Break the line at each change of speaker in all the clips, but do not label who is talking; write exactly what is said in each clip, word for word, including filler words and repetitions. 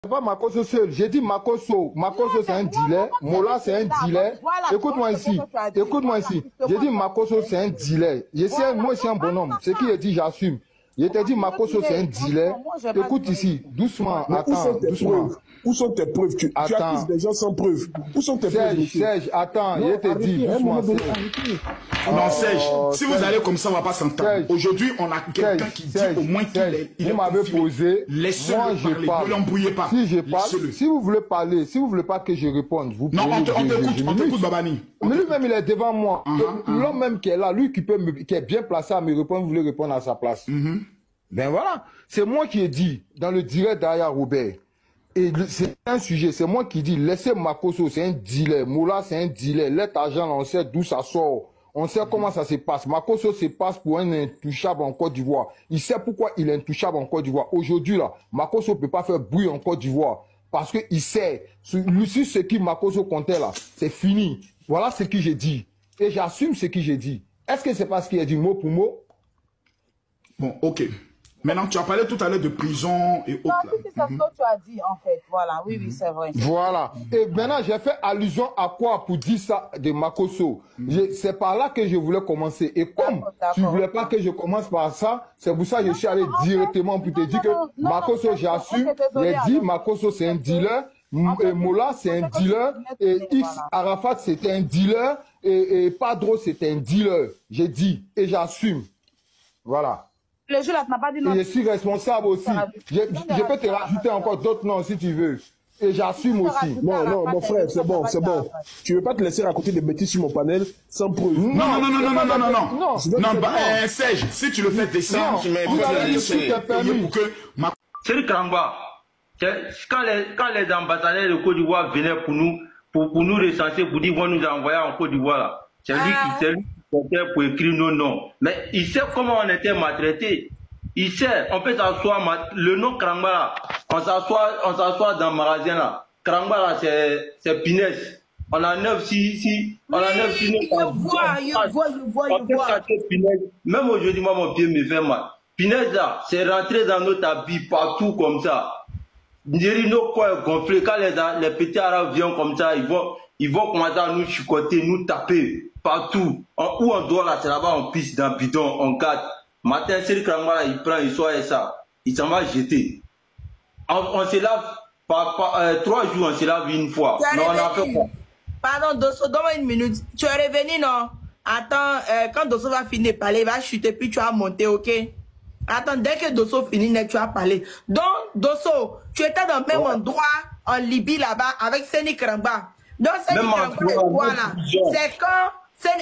Pas Makosso seul, j'ai dit Makosso. Makosso c'est un dealer, Mola c'est un dealer. Écoute-moi ici, écoute-moi ici. J'ai dit Makosso c'est un dealer. Je sais, moi c'est un bonhomme. Ce qui est dit, j'assume. Je t'ai dit Makosso c'est un dealer. Écoute ici, doucement, attends, doucement.
Où sont tes preuves? Tu, tu accuses des gens sans preuve. Où sont tes
Serge,
preuves?
Serge, attends, je te dis doucement.
Non, Serge, oh, si Serge. Vous allez comme ça, on ne va pas s'entendre. Aujourd'hui, on a quelqu'un qui dit Serge, au moins qu'il est.
Vous m'avez posé.
Laissez-le parler, ne l'embrouillez pas.
Si je parle, si vous voulez parler, si vous ne voulez pas que je réponde, vous
non,
pouvez.
Non, on t'écoute, on t'écoute, Babani.
Mais lui-même, il est devant moi.
Uh -huh,
L'homme
uh -huh.
même qui est là, lui qui, peut me, qui est bien placé à me répondre, vous voulez répondre à sa place.
Uh -huh.
Ben voilà. C'est moi qui ai dit, dans le direct derrière Robert. Et c'est un sujet, c'est moi qui dis, laissez Makosso, c'est un dealer. Moula, c'est un dealer. L'être argent, on sait d'où ça sort. On sait comment ça se passe. Makosso se passe pour un intouchable en Côte d'Ivoire. Il sait pourquoi il est intouchable en Côte d'Ivoire. Aujourd'hui, là, Makosso ne peut pas faire bruit en Côte d'Ivoire. Parce qu'il sait, sur ce qui Makosso comptait là, c'est fini. Voilà ce que j'ai dit. Et j'assume ce que j'ai dit. Est-ce que c'est parce qu'il a dit mot pour mot?
Bon, ok. Maintenant, tu as parlé tout à l'heure de prison et autres.
Non, c'est ça ce que tu as dit, en fait. Voilà, oui, oui, c'est vrai.
Voilà. Et maintenant, j'ai fait allusion à quoi pour dire ça de Makosso? C'est par là que je voulais commencer. Et comme tu ne voulais pas que je commence par ça, c'est pour ça que je suis allé directement pour te dire que Makosso, j'assume. J'ai dit, Makosso, c'est un dealer. Et Mola, c'est un dealer. Et X Arafat, c'était un dealer. Et, et Padro, c'était un dealer. J'ai dit. Et j'assume. Voilà.
Le jeu là, tu n'as pas dit non.
Et je suis responsable aussi. Je, je peux te rajouter encore d'autres noms si tu veux. Et j'assume aussi.
Non, non, mon frère, c'est bon, c'est bon. Tu ne veux pas te laisser raconter des bêtises sur mon panel sans preuve.
Non, non, non, non, non, non, non, non.
Non,
non bah, euh, Serge, si tu le fais descendre, je vais te laisser pour que ma...
C'est Kramba. Quand les, quand les ambassadeurs de Côte d'Ivoire venaient pour nous, pour, pour nous recenser, pour dire qu'on nous a envoyé en Côte d'Ivoire là. C'est lui qui, c'est lui pour écrire nos noms. Mais il sait comment on était maltraité. Il sait, on peut s'asseoir, le nom Krangba là, on s'assoit, on s'assoit dans le magasin là. Krangba là, c'est Pinès. On a neuf, si, si, on a neuf, si,
je vois, je vois, je vois, je vois.
Même aujourd'hui, moi, mon pied me fait mal. Pinès là, c'est rentré dans notre habit partout comme ça. Nos coins gonflés, quand les, les petits arabes viennent comme ça, ils vont, ils vont commencer à nous chicoter, nous taper. Partout. En, où on doit là, c'est là-bas, on pisse dans le bidon, on garde. Matin, c'est le Krangba, il prend, il soit et ça. Il s'en va jeter. On, on se lave, par, par, euh, trois jours, on se lave une fois. Non, on a fait quoi?
Pardon, Dosso, donne-moi une minute. Tu es revenu, non? Attends, euh, quand Dosso va finir de parler, il va chuter, puis tu vas monter, ok? Attends, dès que Dosso finit, tu vas parler. Donc, Dosso, tu étais dans le même ouais. endroit en Libye, là-bas, avec Seni Krangba. Donc, Seni Krangba, c'est quoi, là? C'est quand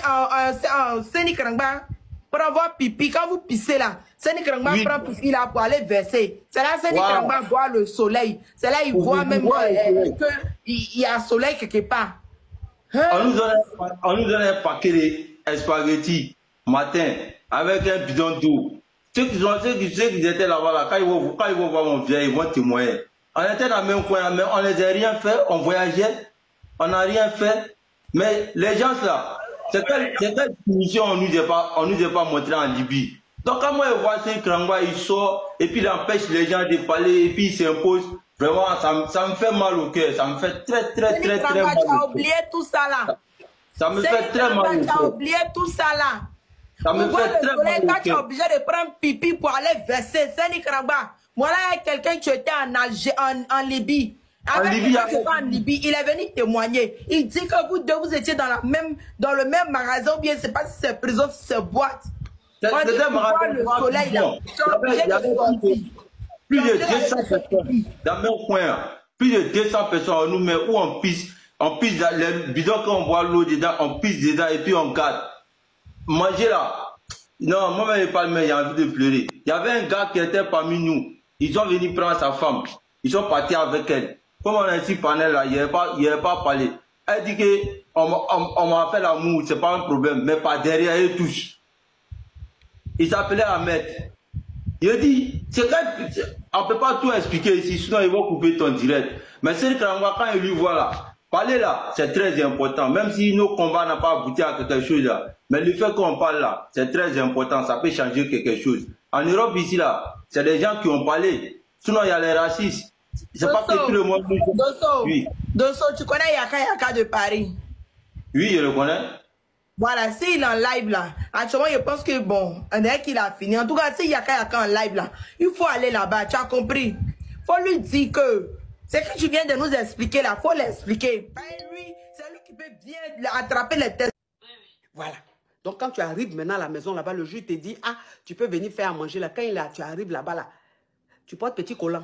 Seni Krangba prend votre pipi, quand vous pissez là, Seni Krangba oui. prend pipi là pour aller verser. C'est là Seni Krangba wow. voit le soleil. C'est là il oui, voit même euh, qu'il y a un soleil quelque part.
Hein? On, nous donne, on nous donne un paquet de spaghettis matin avec un bidon d'eau. Ceux qui, ont, ceux, qui, ceux qui étaient là-bas, là, quand, ils vont, quand ils vont voir mon vieil, ils vont témoigner. On était dans le même coin, mais on n'avait rien fait, on voyageait, on n'a rien fait. Mais les gens là, c'est quelle, quelle punition on nous a pas, on nous a pas montré en Libye. Donc quand moi je vois Seni Krangba, il sort et puis il empêche les gens de parler et puis il s'impose. Vraiment, ça, ça me fait mal au cœur, ça me fait très très très très mal.
Tu as oublié tout ça là.
Ça me fait très mal au cœur.
Tu as oublié tout ça là.
Ça me fait très mal au cœur.
Quand tu es obligé de prendre pipi pour aller verser, Seni Krangba. Voilà quelqu'un qui était en Alger, en, en Libye. Avec en Libye, en Libye, il est venu témoigner. Il dit que vous deux, vous étiez dans, la même, dans le même magasin, ou bien c'est pas si c'est prison, si c'est boîte. On dit que voir le soleil là.
Il y avait plus de deux cents personnes dans le même coin. Plus de deux cents personnes, on nous met où on pisse. On pisse dans les bidons, quand on boit l'eau dedans, on pisse dedans et puis on garde. Manger là. Non, moi-même, je parle, mais j'ai envie de pleurer. Il y avait un gars qui était parmi nous. Ils sont venus prendre sa femme. Ils sont partis avec elle. Comme on a ici panel là, il n'y avait pas, il avait pas parlé. Elle dit que on, on, on m'a fait l'amour, c'est pas un problème, mais pas derrière, elle touche. Il s'appelait Ahmed. Il a dit, c'est on ne peut pas tout expliquer ici, sinon ils vont couper ton direct. Mais Seni Krangba, quand il lui voit là, parler là, c'est très important. Même si nos combats n'ont pas abouti à quelque chose là, mais le fait qu'on parle là, c'est très important, ça peut changer quelque chose. En Europe ici là, c'est des gens qui ont parlé. Sinon il y a les racistes. C'est pas que tout le monde...
Dosso,
oui.
Dosso, tu connais Yaka Yaka de Paris?
Oui, je le connais.
Voilà, s'il est en live là, actuellement, je pense que bon, on dirait qu'il a fini. En tout cas, si Yaka Yaka en live là, il faut aller là-bas, tu as compris? Faut lui dire que c'est que tu viens de nous expliquer là, faut l'expliquer. Lui, c'est lui qui peut bien attraper les tests.
Voilà. Donc, quand tu arrives maintenant à la maison là-bas, le juge te dit, ah, tu peux venir faire à manger là. Quand il a, tu arrives là-bas là, tu portes petit collant.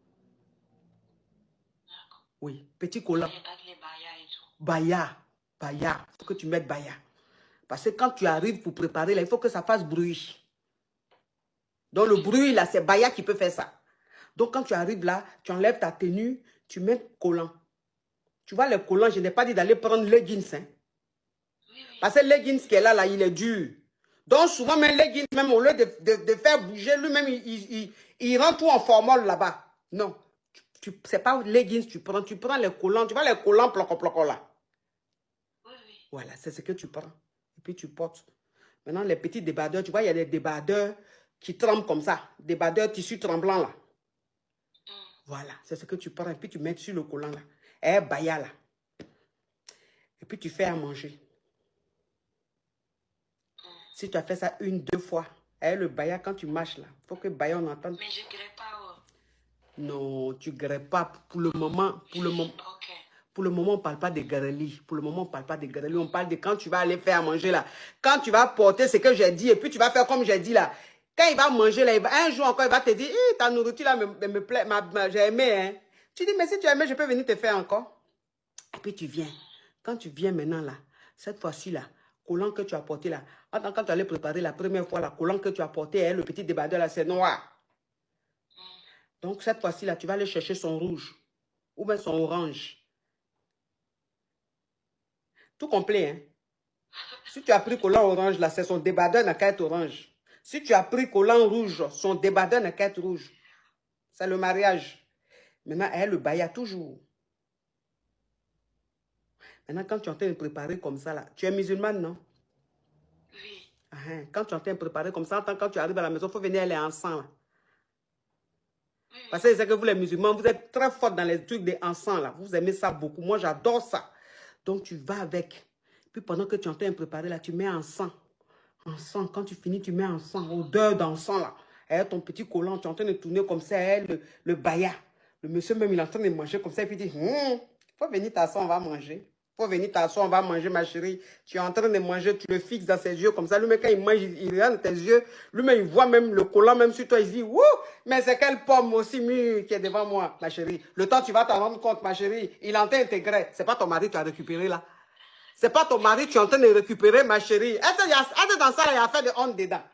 Oui, petit collant. Baya, baya. Il faut que tu mettes baya. Parce que quand tu arrives pour préparer là, il faut que ça fasse bruit. Donc, le bruit là, c'est baya qui peut faire ça. Donc, quand tu arrives là, tu enlèves ta tenue, tu mets collant. Tu vois, le collant, je n'ai pas dit d'aller prendre le jeans, hein. Parce que le leggings qui est là, là, il est dur. Donc, souvent, même le leggings, même au lieu de, de, de faire bouger, lui-même, il, il, il, il rend tout en formol là-bas. Non. Ce n'est pas le leggings tu prends. Tu prends les collants. Tu vois les collants ploco-ploco là. Oui, oui. Voilà, c'est ce que tu prends. Et puis, tu portes. Maintenant, les petits débardeurs, tu vois, il y a des débardeurs qui tremblent comme ça. Débardeurs tissu tremblant là. Mm. Voilà, c'est ce que tu prends. Et puis, tu mets sur le collant là. Et baya là. Et puis, tu fais à manger. Si tu as fait ça une, deux fois, eh, le baya, quand tu marches là, il faut que baya on entende.
Mais je ne grève pas. Oh.
Non, tu ne grèves pas. Pour le moment, pour le moment,
okay.
Pour le moment, on ne parle pas de grêlis. Pour le moment, on ne parle pas de grêlis. On parle de quand tu vas aller faire à manger là. Quand tu vas porter ce que j'ai dit et puis tu vas faire comme j'ai dit là. Quand il va manger là, il va, un jour encore, il va te dire, eh, ta nourriture là me, me, me plaît, j'ai aimé. Hein. Tu dis, mais si tu as aimé, je peux venir te faire encore. Et puis tu viens. Quand tu viens maintenant là, cette fois-ci là, collant que tu as porté là, quand tu allais préparer la première fois, la collant que tu as porté, hein, le petit débardeur là, c'est noir. Donc cette fois-ci là, tu vas aller chercher son rouge ou bien son orange. Tout complet, hein. Si tu as pris collant orange là, c'est son débardeur n'a qu'à être orange. Si tu as pris collant rouge, son débardeur n'a qu'à être rouge. C'est le mariage. Maintenant, elle le baya toujours. Maintenant, quand tu es en train de préparer comme ça, là, tu es musulmane, non?
Oui.
Ah, hein. Quand tu es en train de préparer comme ça, quand tu arrives à la maison, il faut venir aller ensemble. Oui. Parce que c'est que vous, les musulmans, vous êtes très forts dans les trucs des encens, là. Vous aimez ça beaucoup. Moi, j'adore ça. Donc, tu vas avec. Puis, pendant que tu es en train de préparer, là, tu mets encens. Encens. Quand tu finis, tu mets encens. Odeur d'encens, là. Et ton petit collant, tu es en train de tourner comme ça, et le, le baya. Le monsieur même, il est en train de manger comme ça, et puis il dit, hm, faut venir t'asseoir, on va manger. Faut venir t'asseoir, on va manger, ma chérie. Tu es en train de manger, tu le fixes dans ses yeux comme ça. Lui-même, quand il mange, il, il regarde tes yeux. Lui-même, il voit même le collant, même sur toi. Il dit, wouh, mais c'est quelle pomme aussi mûre qui est devant moi, ma chérie. Le temps, tu vas t'en rendre compte, ma chérie. Il est en train d'intégrer. C'est pas ton mari que tu as récupéré là. C'est pas ton mari que tu es en train de récupérer, ma chérie. Est-ce que dans ça, il y a fait de honte dedans?